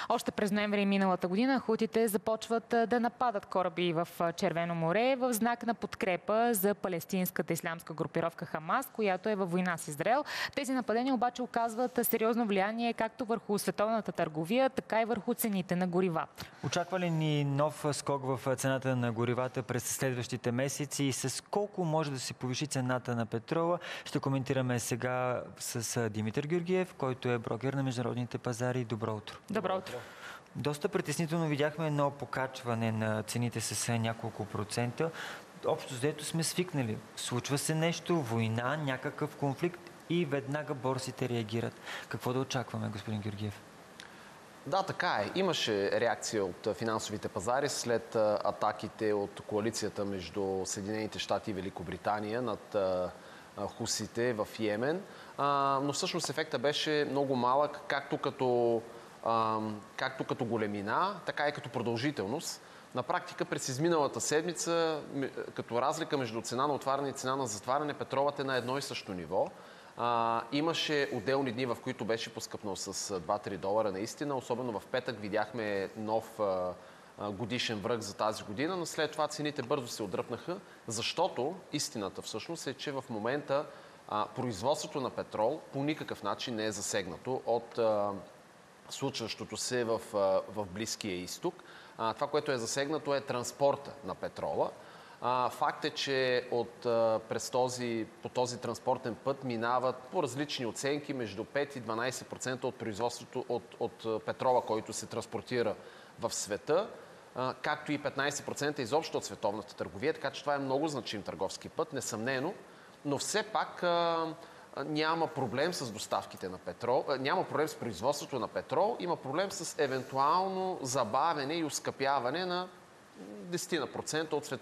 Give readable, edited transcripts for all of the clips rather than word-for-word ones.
Още през ноември миналата година хутите започват да нападат кораби в Червено море в знак на подкрепа за палестинската ислямска групировка Хамас, която е във война с Израел. Тези нападения обаче оказват сериозно влияние както върху световната търговия, така и върху цените на горивата. Очаква ли ни нов скок в цената на горивата през следващите месеци и с колко може да се повиши цената на петрола? Ще коментираме сега с Димитър Георгиев, който е брокер на международните пазари. Добро утро. Добро утро. Доста притеснително видяхме едно покачване на цените с няколко процента. Общо взето сме свикнали. Случва се нещо, война, някакъв конфликт и веднага борсите реагират. Какво да очакваме, господин Георгиев? Да, така е. Имаше реакция от финансовите пазари след атаките от коалицията между Съединените щати и Великобритания над хусите в Йемен. Но всъщност ефекта беше много малък, както като големина, така и като продължителност. На практика през изминалата седмица, като разлика между цена на отваряне и цена на затваряне, петролът е на едно и също ниво. Имаше отделни дни, в които беше поскъпнал с 2-3 долара наистина. Особено в петък видяхме нов годишен връх за тази година, но след това цените бързо се отдръпнаха, защото истината всъщност е, че в момента производството на петрол по никакъв начин не е засегнато от случващото се в Близкия изток. Това, което е засегнато, е транспорта на петрола. Факт е, че по този транспортен път минават по различни оценки между 5 и 12% от производството от петрола, който се транспортира в света, както и 15% изобщо от световната търговия, така че това е много значим търговски път, несъмнено, но все пак няма проблем с доставките на петрол, няма проблем с производството на петрол, има проблем с евентуално забавяне и оскъпяване на 10% от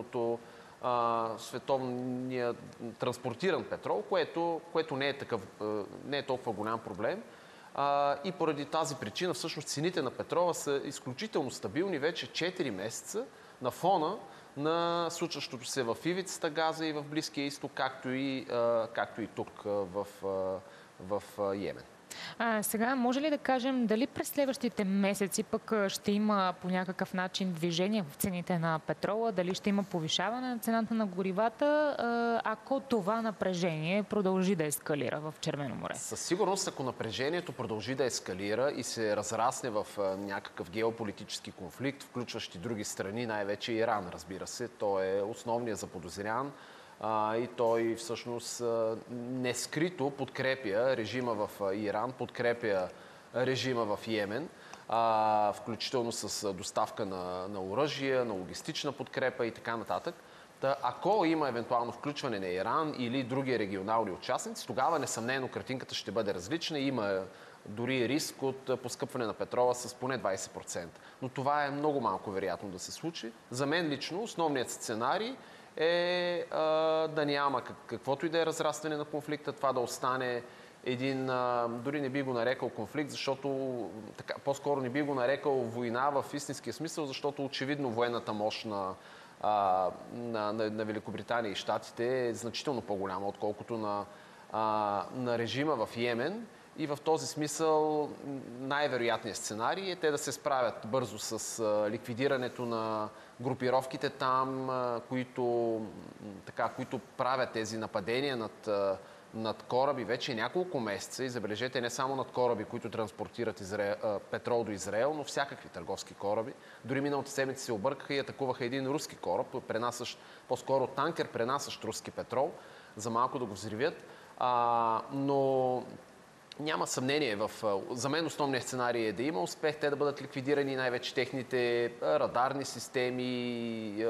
световния транспортиран петрол, което не е толкова голям проблем. И поради тази причина всъщност цените на петрола са изключително стабилни вече 4 месеца на фона на случващото се в ивицата Газа и в Близкия изток, както и тук в Йемен. Сега може ли да кажем дали през следващите месеци пък ще има по някакъв начин движение в цените на петрола, дали ще има повишаване на цената на горивата, ако това напрежение продължи да ескалира в Червено море? Със сигурност, ако напрежението продължи да ескалира и се разрасне в някакъв геополитически конфликт, включващ и други страни, най-вече Иран, разбира се, той е основният заподозрян. И той всъщност нескрито подкрепя режима в Иран, подкрепя режима в Йемен, включително с доставка на оръжия, на логистична подкрепа и така нататък. Ако има евентуално включване на Иран или други регионални участници, тогава несъмнено картинката ще бъде различна. Има дори риск от поскъпване на петрола с поне 20%. Но това е много малко вероятно да се случи. За мен лично основният сценарий е да няма каквото и да е разрастване на конфликта, това да остане един, дори не би го нарекал конфликт, защото по-скоро не би го нарекал война в истинския смисъл, защото очевидно военната мощ на Великобритания и Щатите е значително по-голяма, отколкото на режима в Йемен. И в този смисъл най-вероятният сценарий е те да се справят бързо с ликвидирането на групировките там, които правят тези нападения над кораби вече няколко месеца. И забележете, не само над кораби, които транспортират петрол до Израел, но всякакви търговски кораби. Дори миналата седмица се объркаха и атакуваха един руски кораб, по-скоро танкер, пренасящ руски петрол, за малко да го взривят. Но няма съмнение. За мен основният сценарий е да има успех, те да бъдат ликвидирани, най-вече техните радарни системи,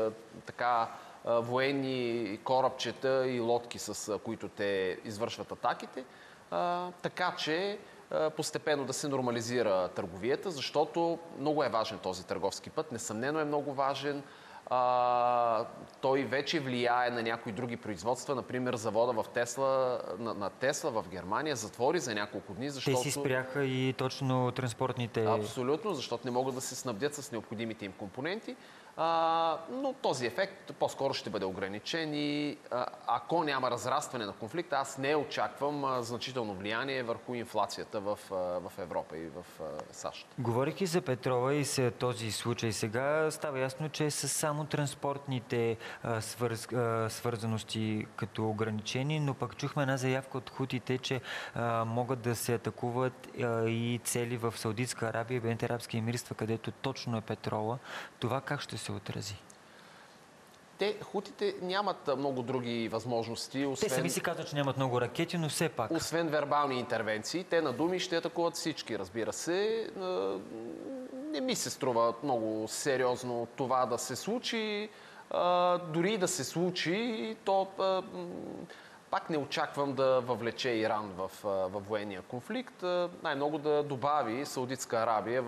военни корабчета и лодки, с които те извършват атаките, така че постепенно да се нормализира търговията, защото много е важен този търговски път, несъмнено е много важен. Той вече влияе на някои други производства. Например, завода на Тесла в Германия затвори за няколко дни, защото... Те си спряха и точно транспортните... Абсолютно, защото не могат да се снабдят с необходимите им компоненти. Но този ефект по-скоро ще бъде ограничен и ако няма разрастване на конфликта, аз не очаквам значително влияние върху инфлацията в Европа и в САЩ. Говорейки за петрола и за този случай сега, става ясно, че са само транспортните свързаности като ограничени, но пък чухме една заявка от хутите, че могат да се атакуват и цели в Саудитска Арабия и Обединените арабски емирства, където точно е петрола. Това как ще се отрази? Хутите нямат много други възможности. Те сами си казват, че нямат много ракети, но все пак. Освен вербални интервенции, те на думи ще атакуват всички, разбира се. Не ми се струва много сериозно това да се случи. Дори да се случи, то пак не очаквам да въвлече Иран в военния конфликт. Най-много да добави Саудитска Арабия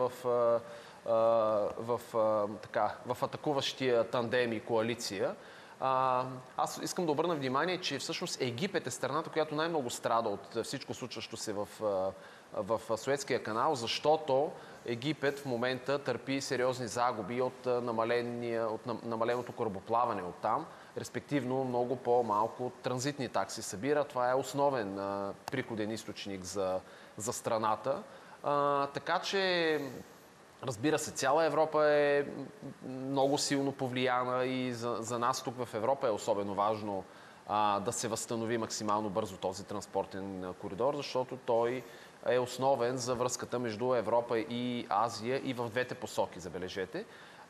в атакуващия тандем и коалиция. Аз искам да обърна внимание, че всъщност Египет е страната, която най-много страда от всичко случващо се в Суецкия канал, защото Египет в момента търпи сериозни загуби от намаленото корабоплаване оттам, респективно много по-малко транзитни такси събира. Това е основен приходен източник за страната. Така че, разбира се, цяла Европа е много силно повлияна и за нас тук в Европа е особено важно да се възстанови максимално бързо този транспортен коридор, защото той е основен за връзката между Европа и Азия и в двете посоки, забележете.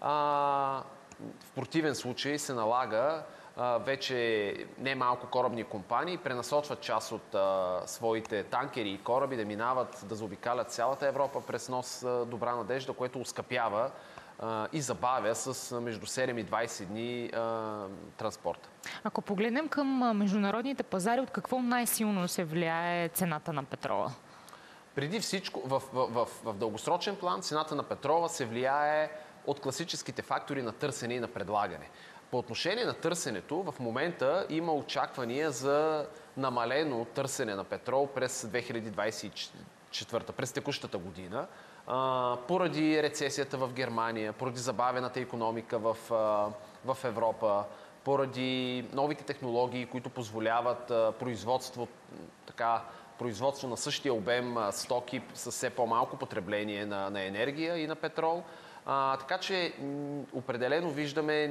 В противен случай се налага вече немалко корабни компании пренасочват част от своите танкери и кораби да минават, да заобикалят цялата Европа през нос Добра Надежда, което оскъпява и забавя с между 7 и 20 дни транспорта. Ако погледнем към международните пазари, от какво най-силно се влияе цената на петрола? Преди всичко, в дългосрочен план цената на петрола се влияе от класическите фактори на търсене и на предлагане. По отношение на търсенето, в момента има очаквания за намалено търсене на петрол през 2024, през текущата година, поради рецесията в Германия, поради забавената икономика в Европа, поради новите технологии, които позволяват производство на същия обем стоки с все по-малко потребление на енергия и на петрол. Така че определено виждаме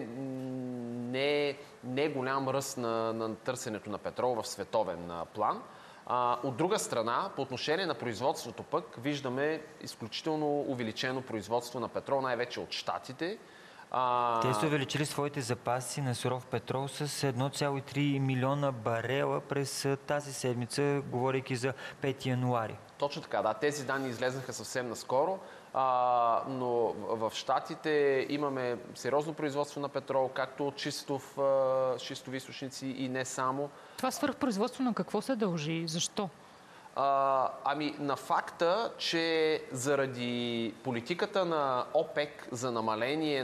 не голям ръст на търсенето на петрол в световен план. От друга страна, по отношение на производството пък, виждаме изключително увеличено производство на петрол, най-вече от Щатите. Те са увеличили своите запаси на суров петрол с 1,3 милиона барела през тази седмица, говорейки за 5 януари. Точно така, да. Тези данни излезнаха съвсем наскоро, но в Щатите имаме сериозно производство на петрол, както от шистови източници и не само. Това свръхпроизводство на какво се дължи? Защо? На факта, че заради политиката на ОПЕК за намаление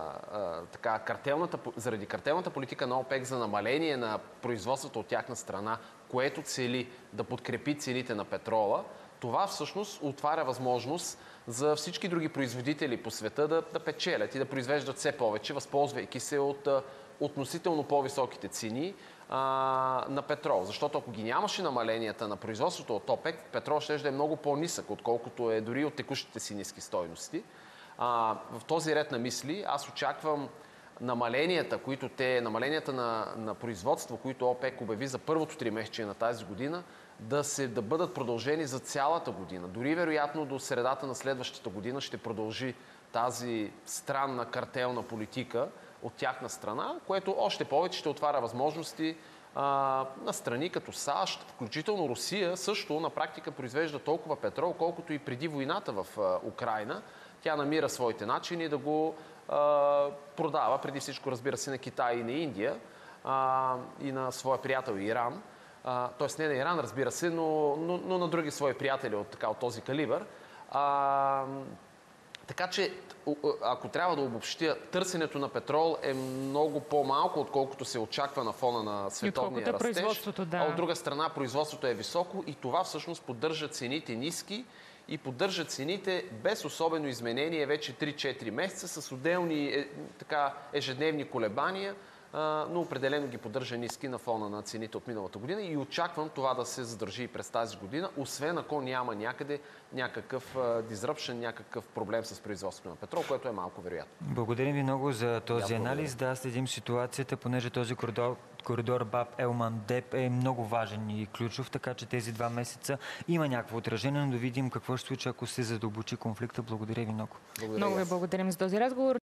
заради картелната политика на ОПЕК за намаление на производството от тяхна страна, което цели да подкрепи цените на петрола, това всъщност отваря възможност за всички други производители по света да печелят и да произвеждат все повече, възползвайки се от относително по-високите цени на петрол. Защото ако ги нямаше намаленията на производството от ОПЕК, петрол ще е много по-нисък, отколкото е дори от текущите си ниски стойности. В този ред на мисли аз очаквам намаленията на производство, които ОПЕК обяви за първото тримесечие на тази година, да бъдат продължени за цялата година. Дори вероятно до средата на следващата година ще продължи тази странна картелна политика от тяхна страна, което още повече ще отваря възможности на страни като САЩ, включително Русия също на практика произвежда толкова петрол, колкото и преди войната в Украйна. Тя намира своите начини да го продава, преди всичко, разбира се, на Китай и на Индия и на своя приятел Иран. Тоест не на Иран, разбира се, но на други свои приятели от този калибър. Така че, ако трябва да обобщя, търсенето на петрол е много по-малко, отколкото се очаква на фона на световния растеж. Да. А от друга страна, производството е високо и това всъщност поддържа цените ниски и поддържа цените без особено изменение вече 3-4 месеца с отделни ежедневни колебания, но определено ги поддържа ниски на фона на цените от миналата година и очаквам това да се задържи и през тази година, освен ако няма някъде някакъв disruption, някакъв проблем с производството на петрол, което е малко вероятно. Благодарим ви много за този анализ. Да, следим ситуацията, понеже този коридор Баб-Елман-Деп е много важен и ключов, така че тези 2 месеца има някакво отражение, но да видим какво ще случи, ако се задълбочи конфликта. Благодаря ви много. Много ви благодарим за този разговор.